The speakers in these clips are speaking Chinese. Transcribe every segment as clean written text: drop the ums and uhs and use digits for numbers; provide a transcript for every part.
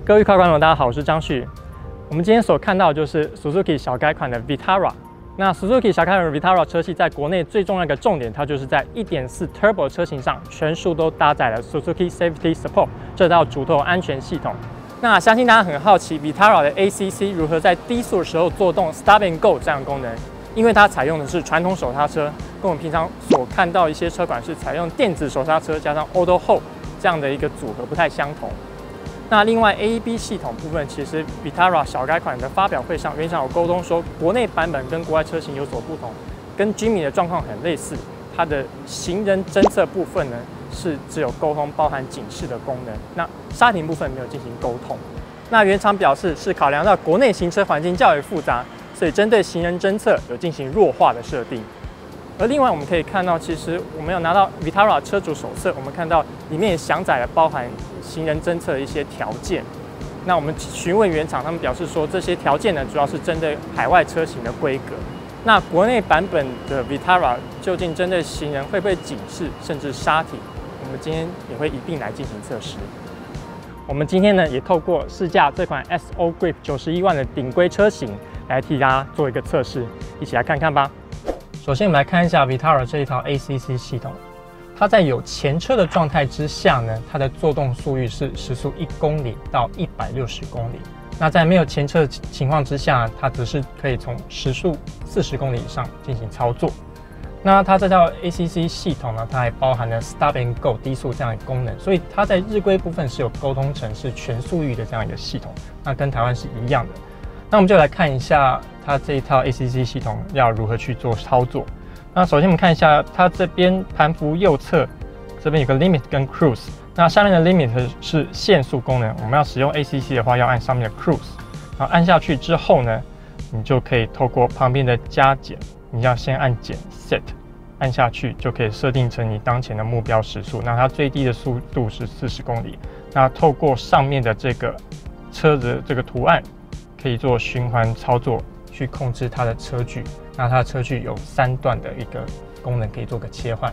各位观众，大家好，我是张旭。我们今天所看到的就是 Suzuki 小改款的 Vitara。那 Suzuki 小改款的 Vitara 车系在国内最重要的一个重点，它就是在 1.4 Turbo 车型上全数都搭载了 Suzuki Safety Support 这套主头安全系统。那相信大家很好奇 Vitara 的 ACC 如何在低速的时候做动 Stop and Go 这样的功能，因为它采用的是传统手刹车，跟我们平常所看到一些车款是采用电子手刹车加上 Auto Hold 这样的一个组合不太相同。那另外 AEB 系统部分，其实 Vitara 小改款的发表会上，原厂有沟通说，国内版本跟国外车型有所不同，跟 Jimmy 的状况很类似。它的行人侦测部分呢，是只有沟通包含警示的功能，那刹停部分没有进行沟通。那原厂表示是考量到国内行车环境较为复杂，所以针对行人侦测有进行弱化的设定。而另外我们可以看到，其实我们有拿到 Vitara 车主手册，我们看到里面也详载了包含行人侦测的一些条件。那我们询问原厂，他们表示说，这些条件呢，主要是针对海外车型的规格。那国内版本的 Vitara 究竟针对行人会不会警示，甚至刹停？我们今天也会一并来进行测试。我们今天呢，也透过试驾这款 SO Grip 91万的顶规车型，来替大家做一个测试，一起来看看吧。首先，我们来看一下 Vitara 这一套 ACC 系统。它在有前车的状态之下呢，它的作动速率是时速1公里到160公里。那在没有前车的情况之下，它只是可以从时速40公里以上进行操作。那它这套 ACC 系统呢，它还包含了 Stop and Go 低速这样的功能，所以它在日规部分是有沟通成是全速域的这样一个系统，那跟台湾是一样的。那我们就来看一下它这一套 ACC 系统要如何去做操作。那首先我们看一下它这边盘幅右侧这边有个 Limit 跟 Cruise， 那下面的 Limit 是限速功能，我们要使用 ACC 的话要按上面的 Cruise， 然后按下去之后呢，你就可以透过旁边的加减，你要先按减 Set， 按下去就可以设定成你当前的目标时速，那它最低的速度是40公里，那透过上面的这个车子的这个图案，可以做循环操作去控制它的车距，那它的车距有3段的一个功能可以做个切换。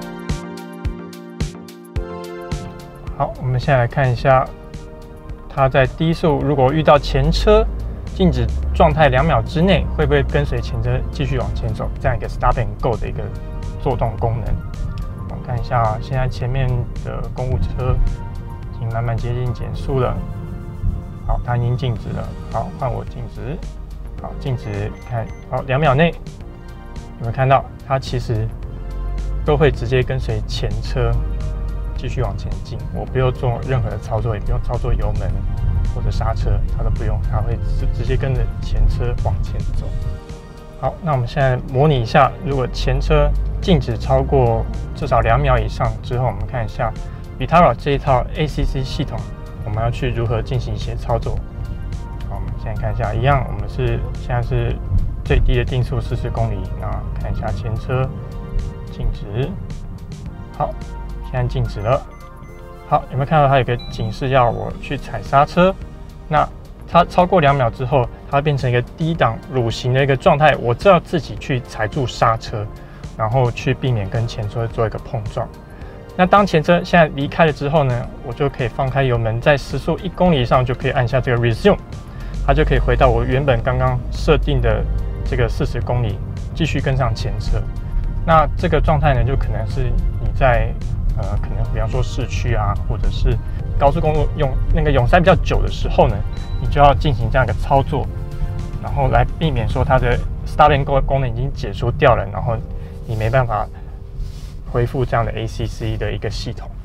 好，我们现在来看一下，它在低速如果遇到前车静止状态2秒之内，会不会跟随前车继续往前走？这样一个 Stop and Go 的一个作动功能。我们看一下，现在前面的公务车已经慢慢接近减速了。好，它已经静止了。好，换我静止。好，静止看，好，2秒内，有没有看到它其实都会直接跟随前车继续往前进，我不用做任何的操作，也不用操作油门或者刹车，它都不用，它会直接跟着前车往前走。好，那我们现在模拟一下，如果前车静止超过至少2秒以上之后，我们看一下 Vitara 这一套 ACC 系统，我们要去如何进行一些操作。好，我们现在看一下，一样，我们现在是最低的定速40公里。那看一下前车静止，好，现在静止了。好，有没有看到它有个警示要我去踩刹车？那它超过2秒之后，它会变成一个低档蠕行的一个状态，我就要自己去踩住刹车，然后去避免跟前车做一个碰撞。那当前车现在离开了之后呢，我就可以放开油门，在时速1公里以上就可以按下这个 Resume。它就可以回到我原本刚刚设定的这个40公里，继续跟上前车。那这个状态呢，就可能是你在可能比方说市区啊，或者是高速公路拥塞比较久的时候呢，你就要进行这样一个操作，然后来避免说它的 Stop and Go 功能已经解除掉了，然后你没办法恢复这样的 ACC 的一个系统。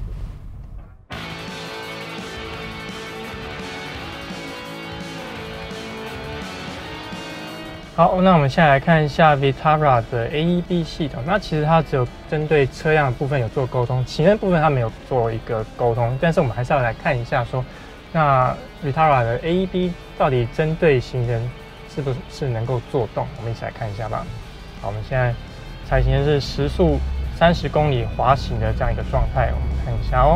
好，那我们现在来看一下 Vitara 的 AEB 系统。那其实它只有针对车辆的部分有做沟通，行人部分它没有做一个沟通。但是我们还是要来看一下说，那 Vitara 的 AEB 到底针对行人是不是能够做动？我们一起来看一下吧。好，我们现在采行的是时速30公里滑行的这样一个状态，我们看一下哦。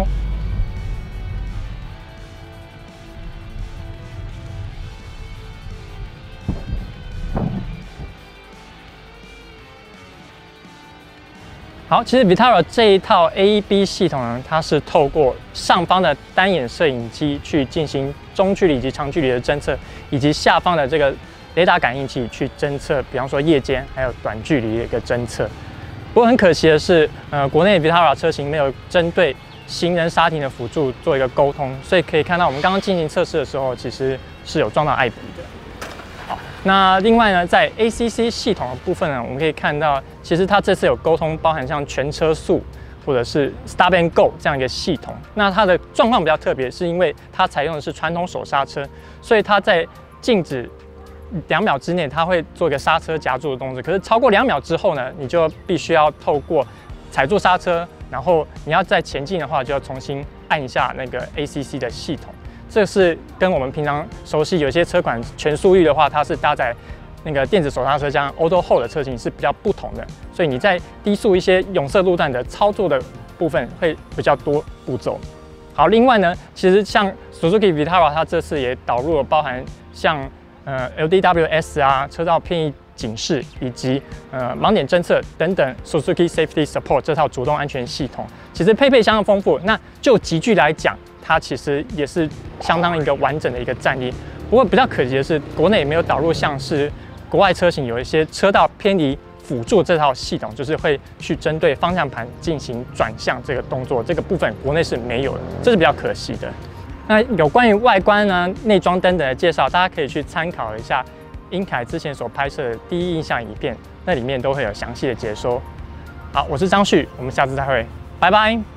好，其实 Vitara 这一套 AEB 系统呢，它是透过上方的单眼摄影机去进行中距离以及长距离的侦测，以及下方的这个雷达感应器去侦测，比方说夜间还有短距离的一个侦测。不过很可惜的是，国内 Vitara 车型没有针对行人刹停的辅助做一个沟通，所以可以看到我们刚刚进行测试的时候，其实是有撞到爱普的。好，那另外呢，在 ACC 系统的部分呢，我们可以看到，其实它这次有沟通，包含像全车速或者是 Stop and Go 这样一个系统。那它的状况比较特别，是因为它采用的是传统手刹车，所以它在静止2秒之内，它会做一个刹车夹住的动作。可是超过2秒之后呢，你就必须要透过踩住刹车，然后你要再前进的话，就要重新按一下那个 ACC 的系统。这是跟我们平常熟悉有些车款全速域的话，它是搭载那个电子手刹车加 Auto Hold 的车型是比较不同的，所以你在低速一些永色路段的操作的部分会比较多步骤。好，另外呢，其实像 Suzuki Vitara 它这次也导入了包含像LDWS 啊、车道偏移警示以及盲点侦测等等 Suzuki Safety Support 这套主动安全系统，其实配备相当丰富。那就集聚来讲，它其实也是相当一个完整的一个战力。不过比较可惜的是，国内也没有导入像是国外车型有一些车道偏离辅助这套系统，就是会去针对方向盘进行转向这个动作，这个部分国内是没有的，这是比较可惜的。那有关于外观呢、内装等等的介绍，大家可以去参考一下英凯之前所拍摄的第一印象影片，那里面都会有详细的解说。好，我是张旭，我们下次再会，拜拜。